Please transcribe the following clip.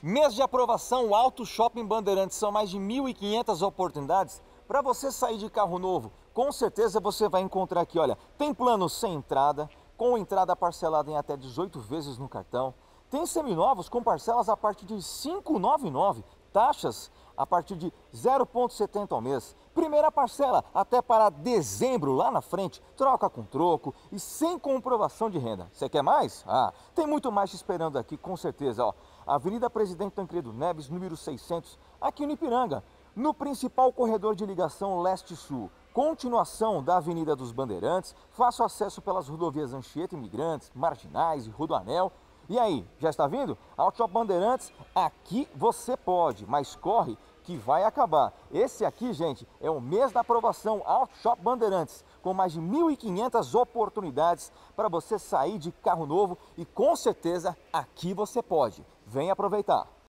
Mês de aprovação Auto Shopping Bandeirantes, são mais de 1.500 oportunidades para você sair de carro novo. Com certeza você vai encontrar aqui, olha, tem plano sem entrada, com entrada parcelada em até 18 vezes no cartão. Tem seminovos com parcelas a partir de R$ 599, taxas a partir de 0,70 ao mês. Primeira parcela até para dezembro lá na frente, troca com troco e sem comprovação de renda. Você quer mais? Tem muito mais te esperando aqui, com certeza. Ó, Avenida Presidente Tancredo Neves, número 600, aqui no Ipiranga, no principal corredor de ligação leste-sul. Continuação da Avenida dos Bandeirantes, fácil acesso pelas rodovias Anchieta, Imigrantes, Marginais e Rodoanel. E aí, já está vindo? Auto Shop Bandeirantes, aqui você pode, mas corre que vai acabar. Esse aqui, gente, é o mês da aprovação Auto Shop Bandeirantes, com mais de 1.500 oportunidades para você sair de carro novo e com certeza aqui você pode. Vem aproveitar!